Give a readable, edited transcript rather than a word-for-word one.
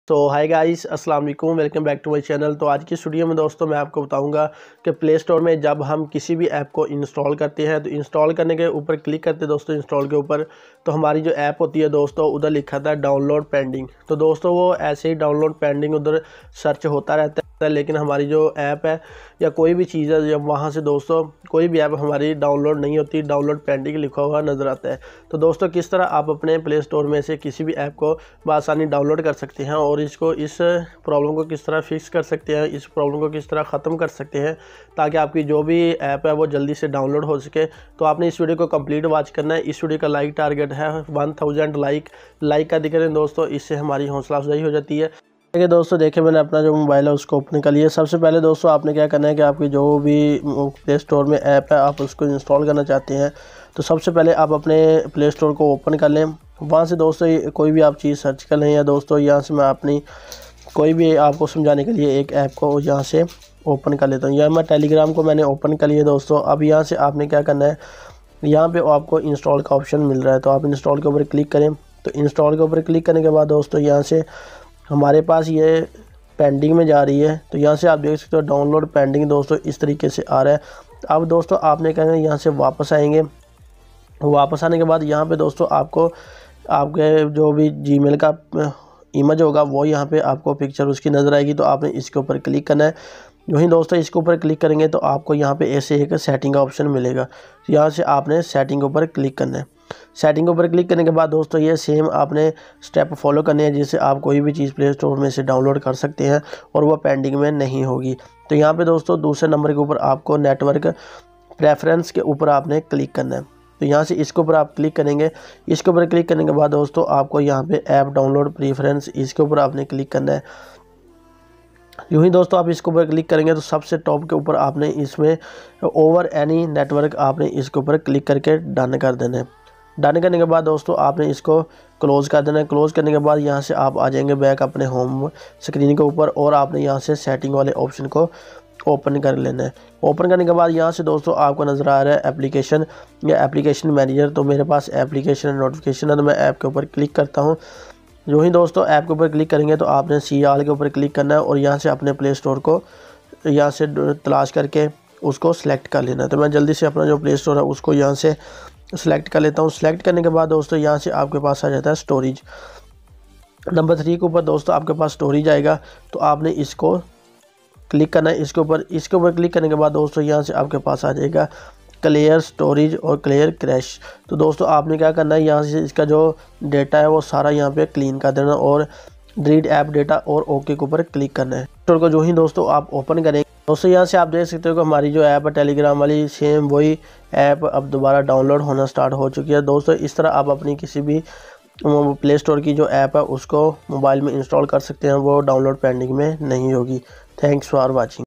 तो हाय गाइस, अस्सलाम वालेकुम, welcome back to my channel. तो आज की स्टूडियो में दोस्तों मैं आपको बताऊंगा कि प्ले स्टोर में जब हम किसी भी ऐप को इंस्टॉल करते हैं तो इंस्टॉल करने के ऊपर क्लिक करते हैं दोस्तों, इंस्टॉल के ऊपर तो हमारी जो ऐप होती है दोस्तों उधर लिखा था डाउनलोड पेंडिंग। तो दोस्तों वो ऐसे ही डाउनलोड पेंडिंग उधर सर्च होता रहता है, लेकिन हमारी जो ऐप है या कोई भी चीज़ है जब वहाँ से दोस्तों कोई भी ऐप हमारी डाउनलोड नहीं होती, डाउनलोड पेंडिंग लिखा हुआ नज़र आता है। तो दोस्तों किस तरह आप अपने प्ले स्टोर में से किसी भी ऐप को बआसानी डाउनलोड कर सकते हैं और इस प्रॉब्लम को किस तरह फिक्स कर सकते हैं, इस प्रॉब्लम को किस तरह ख़त्म कर सकते हैं ताकि आपकी जो भी ऐप है वो जल्दी से डाउनलोड हो सके। तो आपने इस वीडियो को कंप्लीट वॉच करना है। इस वीडियो का लाइक टारगेट है 1000 लाइक का दिक्कत है दोस्तों, इससे हमारी हौसला अफजाई हो जाती है। देखिए दोस्तों, देखिए मैंने अपना जो मोबाइल है उसको ओपन कर लिया। सबसे पहले दोस्तों आपने क्या करना है कि आपकी जो भी प्ले स्टोर में ऐप है आप उसको इंस्टॉल करना चाहते हैं तो सबसे पहले आप अपने प्ले स्टोर को ओपन कर लें। वहाँ से दोस्तों कोई भी आप चीज़ सर्च कर लें, या दोस्तों यहाँ से मैं अपनी कोई भी आपको समझाने के लिए एक ऐप को यहाँ से ओपन कर लेता हूँ। यहाँ मैं टेलीग्राम को मैंने ओपन कर लिया दोस्तों। अब यहाँ से आपने क्या करना है, यहाँ पे आपको इंस्टॉल का ऑप्शन मिल रहा है तो आप इंस्टॉल के ऊपर क्लिक करें। तो इंस्टॉल के ऊपर क्लिक करने के बाद दोस्तों यहाँ से हमारे पास ये पेंडिंग में जा रही है। तो यहाँ से आप देख सकते हो डाउनलोड पेंडिंग दोस्तों इस तरीके से आ रहा है। अब दोस्तों आपने कहना है यहाँ से वापस आएंगे। वापस आने के बाद यहाँ पे दोस्तों आपको आपके जो भी जीमेल का इमेज होगा वो यहाँ पे आपको पिक्चर उसकी नज़र आएगी। तो आपने इसके ऊपर क्लिक करना है। जो ही दोस्तों इसके ऊपर क्लिक करेंगे तो आपको यहाँ पे ऐसे एक सेटिंग का ऑप्शन मिलेगा। यहाँ से आपने सेटिंग के ऊपर क्लिक करना है। सेटिंग के ऊपर क्लिक करने के बाद दोस्तों ये सेम आपने स्टेप फॉलो करने हैं जिससे आप कोई भी चीज़ प्ले स्टोर में से डाउनलोड कर सकते हैं और वह पेंडिंग में नहीं होगी। तो यहाँ पे दोस्तों दूसरे नंबर के ऊपर आपको नेटवर्क प्रेफरेंस के ऊपर आपने क्लिक करना है। तो यहाँ से इसके ऊपर आप क्लिक करेंगे। इसके ऊपर क्लिक करने के बाद दोस्तों आपको यहाँ पे ऐप डाउनलोड प्रेफरेंस इसके ऊपर आपने क्लिक करना है। यूँ ही दोस्तों आप इसके ऊपर क्लिक करेंगे तो सबसे टॉप के ऊपर आपने इसमें ओवर एनी नेटवर्क आपने इसके ऊपर क्लिक करके डन कर देना है। डन करने के बाद दोस्तों आपने इसको क्लोज़ कर देना है। क्लोज़ करने के बाद यहाँ से आप आ जाएंगे बैक अपने होम स्क्रीन के ऊपर और आपने यहाँ से सेटिंग वाले ऑप्शन को ओपन कर लेना है। ओपन करने के बाद यहाँ से दोस्तों आपको नज़र आ रहा है एप्लीकेशन या एप्लीकेशन मैनेजर। तो मेरे पास एप्लीकेशन नोटिफिकेशन है तो मैं ऐप के ऊपर क्लिक करता हूँ। जो ही दोस्तों ऐप के ऊपर क्लिक करेंगे तो आपने सी आल के ऊपर क्लिक करना है और यहाँ से अपने प्ले स्टोर को यहाँ से तलाश करके उसको सिलेक्ट कर लेना है। तो मैं जल्दी से अपना जो प्ले स्टोर है उसको यहाँ से सिलेक्ट कर लेता हूँ। सिलेक्ट करने के बाद दोस्तों यहाँ से आपके पास आ जाता है स्टोरेज। नंबर 3 के ऊपर दोस्तों आपके पास स्टोरेज आएगा तो आपने इसको क्लिक करना है। इसके ऊपर क्लिक करने के बाद दोस्तों यहाँ से आपके पास आ जाएगा क्लियर स्टोरेज और क्लियर क्रैश। तो दोस्तों आपने क्या करना है, यहाँ से इसका जो डेटा है वो सारा यहाँ पे क्लीन कर देना और डिलीट ऐप डेटा और ओके के ऊपर क्लिक करना है। स्टोर को जो ही दोस्तों आप ओपन करेंगे दोस्तों यहाँ से आप देख सकते हो कि हमारी जो ऐप है टेलीग्राम वाली सेम वही ऐप अब दोबारा डाउनलोड होना स्टार्ट हो चुकी है दोस्तों। इस तरह आप अपनी किसी भी प्ले स्टोर की जो ऐप है उसको मोबाइल में इंस्टॉल कर सकते हैं, वो डाउनलोड पेंडिंग में नहीं होगी। Thanks for watching.